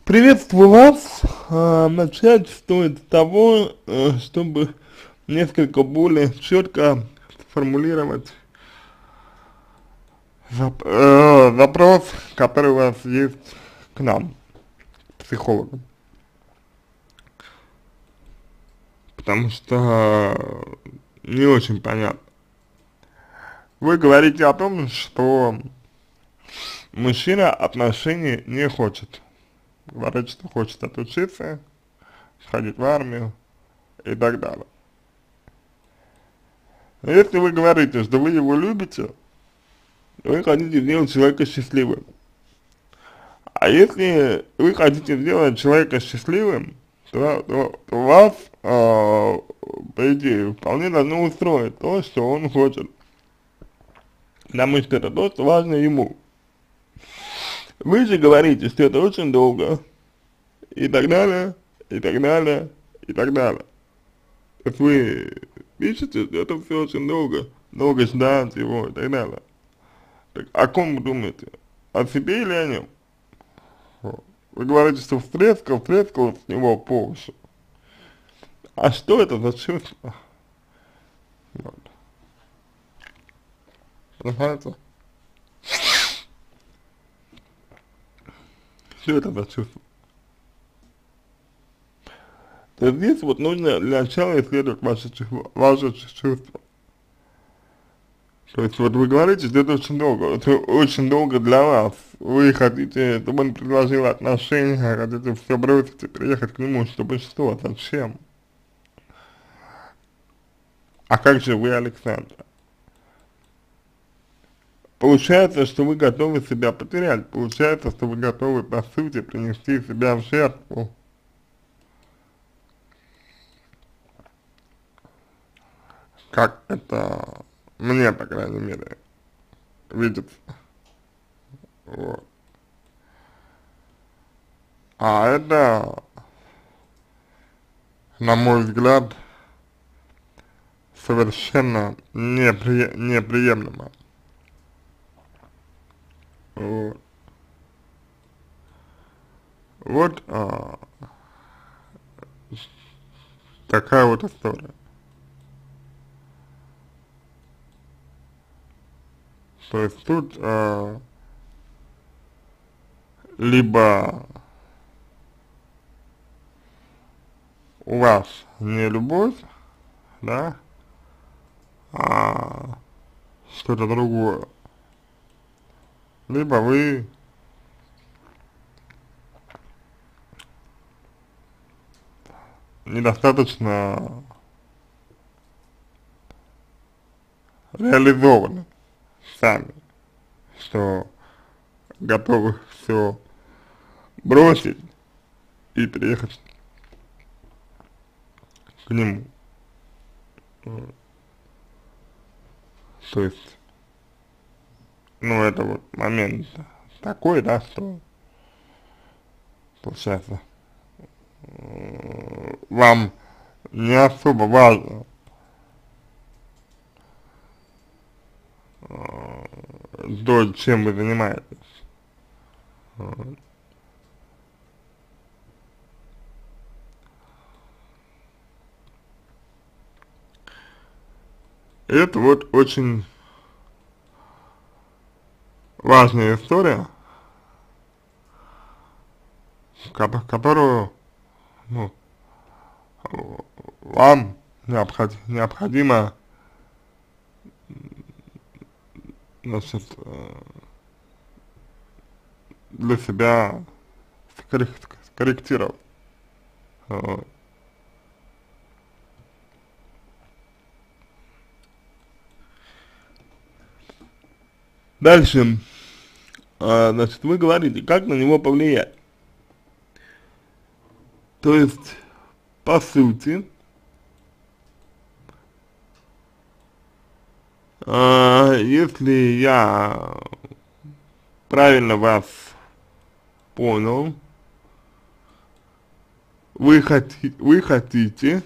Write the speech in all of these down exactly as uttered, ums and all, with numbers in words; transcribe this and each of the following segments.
Приветствую вас. А, Начать стоит с того, э, чтобы несколько более четко сформулировать зап- э, запрос, который у вас есть к нам, психологам. Потому что не очень понятно. Вы говорите о том, что мужчина отношений не хочет. Говорит, что хочет отучиться, сходить в армию и так далее. Но если вы говорите, что вы его любите, вы хотите сделать человека счастливым. А если вы хотите сделать человека счастливым, то, то, то вас, э, по идее, вполне должно устроить то, что он хочет. Потому что это то, что важно ему. Вы же говорите, что это очень долго, и так далее, и так далее, и так далее. То есть вы пишете, что это все очень долго, долго ждать его и так далее. Так о ком вы думаете? О себе или о нем? Вы говорите, что встрескал, встрескал с него по уши. А что это за чувство? Вот. Понимаете? Что это за чувство? То есть здесь вот нужно для начала исследовать ваши чувства, ваши чувства. То есть вот вы говорите, что это очень долго, это очень долго для вас. Вы хотите, чтобы он предложил отношения, хотите все бросить и приехать к нему, чтобы что, зачем? А как же вы, Александр? Получается, что вы готовы себя потерять, получается, что вы готовы, по сути, принести себя в жертву. Как это мне, по крайней мере, видится. Вот. А это, на мой взгляд, совершенно непри... неприемлемо. Вот, вот а, такая вот история. То есть тут а, либо у вас не любовь, да, а что-то другое, либо вы недостаточно реализованы сами, что готовы все бросить и переехать к нему. Вот. То есть, ну это вот момент такой, да, что получается э, вам не особо важно э, то, чем вы занимаетесь. Вот. И это вот очень важная история, ко- которую, ну, вам необход, необходимо, значит, э, для себя скоррек- скорректировать. Вот. Дальше, а, значит, вы говорите, как на него повлиять. То есть, по сути, а, если я правильно вас понял, вы, хоти, вы хотите,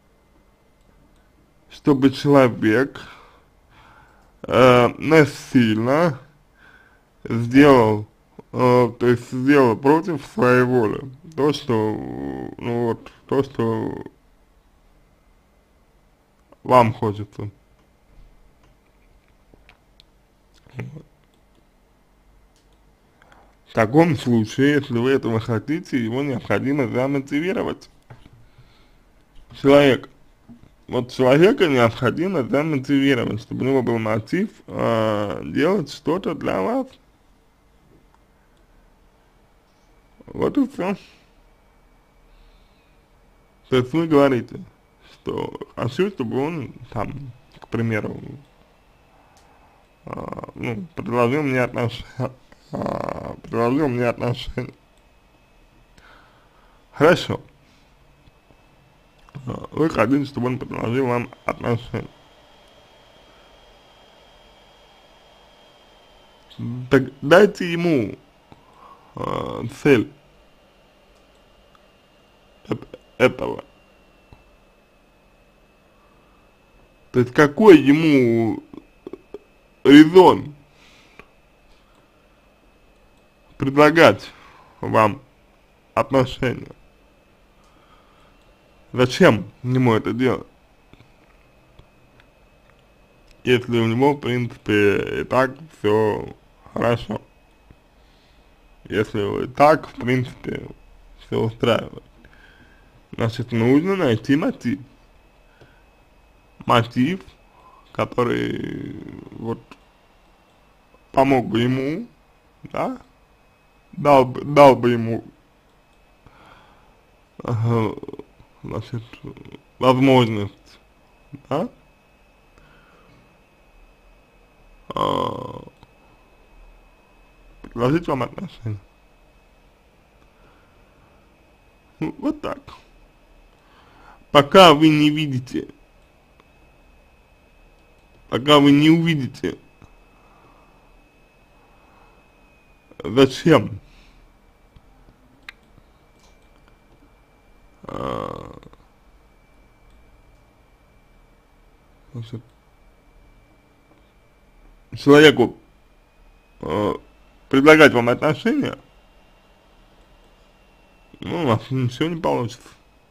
чтобы человек э, насильно сделал э, то есть сделал против своей воли, то, что, ну вот, то, что вам хочется. В таком случае, если вы этого хотите, его необходимо замотивировать. Человек, вот человека необходимо замотивировать, чтобы у него был мотив э, делать что-то для вас. Вот и все. То есть вы говорите, что хочу, чтобы он там, к примеру, а, ну, предложил мне отношения, а, предложил мне отношения. Хорошо. А, Вы хотите, чтобы он предложил вам отношения. Так дайте ему а, цель эт- этого. То есть какой ему резон предлагать вам отношения? Зачем ему это делать, если у него, в принципе, и так все хорошо? Если его и так, в принципе, все устраивает. Значит, нужно найти мотив. Мотив, который вот помог бы ему, да, дал бы, дал бы ему, ага, значит, возможность, да, а, предложить вам отношения. Ну, вот так. Пока вы не видите, пока вы не увидите, зачем а, значит, человеку а, предлагать вам отношения, ну, у вас ничего не получится.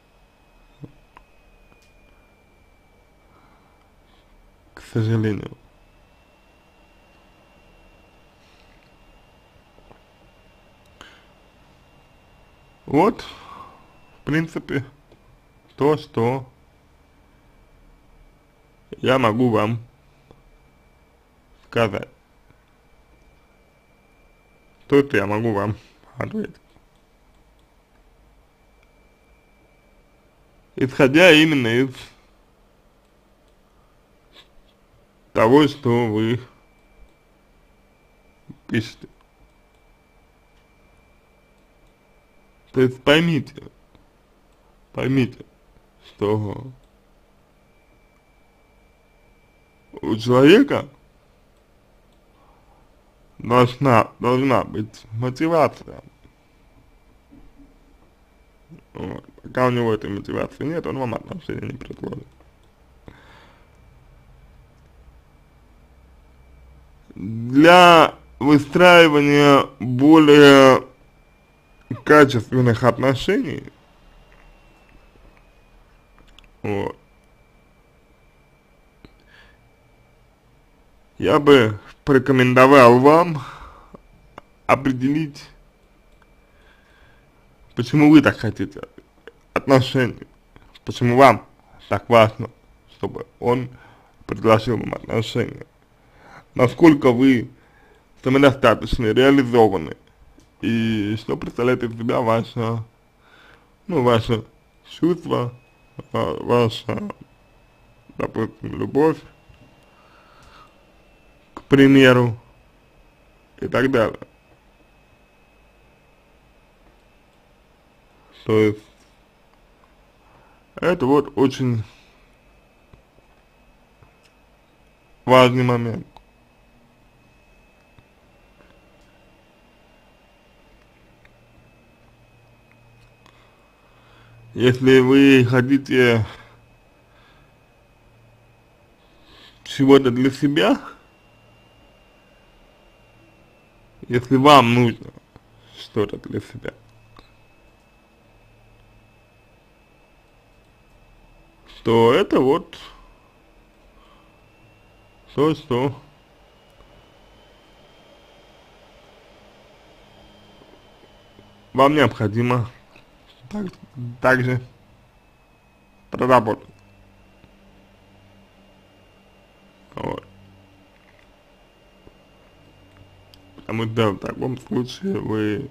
К сожалению. Вот, в принципе, то, что я могу вам сказать. То, что я могу вам ответить. Исходя именно из того, что вы пишете. То есть поймите, поймите, что у человека должна, должна быть мотивация. Вот. Пока у него этой мотивации нет, он вам отношения не предложит. Для выстраивания более качественных отношений, вот, я бы порекомендовал вам определить, почему вы так хотите отношений, почему вам так важно, чтобы он предложил вам отношения, насколько вы самодостаточны, реализованы, и что представляет из себя ваше, ну, ваше чувство, а, ваша, допустим, любовь, к примеру, и так далее. То есть, это вот очень важный момент. Если вы хотите чего-то для себя, если вам нужно что-то для себя, то это вот то, что вам необходимо так, также проработать. Вот. Потому что в таком случае вы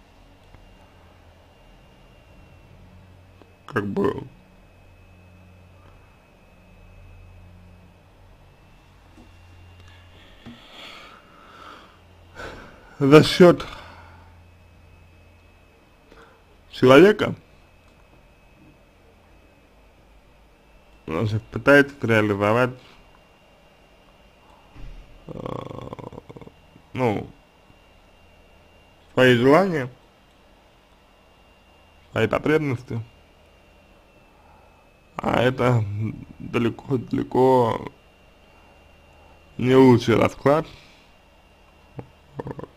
как бы за счет человека, значит, пытаетесь реализовать, э, ну, свои желания, свои потребности, а это далеко-далеко не лучший расклад, вот,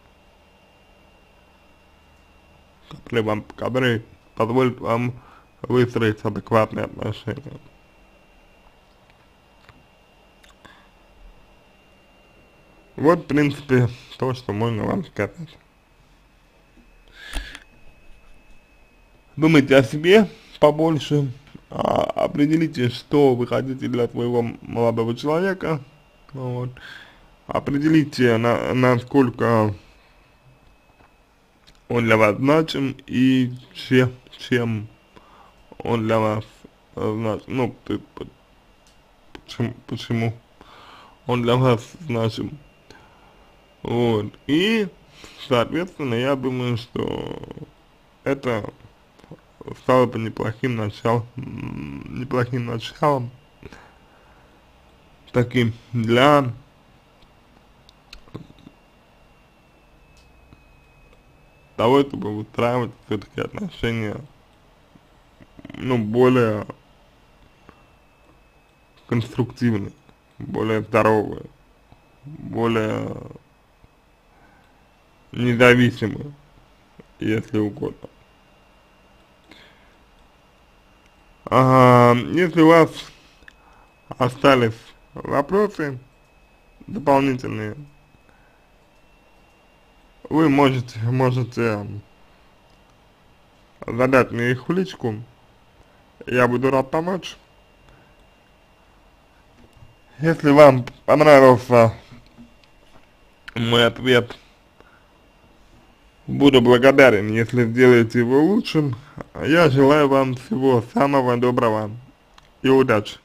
который вам, который позволит вам выстроить адекватные отношения. Вот, в принципе, то, что можно вам сказать. Думайте о себе побольше, а, определите, что вы хотите для своего молодого человека, вот. Определите, на, насколько он для вас значим и че, чем он для вас э, значим, ну, п п почему, почему он для вас значим. Вот, и, соответственно, я думаю, что это стало бы неплохим началом, неплохим началом таким для того, чтобы выстраивать все-таки отношения, ну, более конструктивные, более здоровые, более независимые, если угодно. Ага, если у вас остались вопросы дополнительные, вы можете, можете задать мне их в личку, я буду рад помочь. Если вам понравился мой ответ, буду благодарен, если сделаете его лучшим. Я желаю вам всего самого доброго и удачи.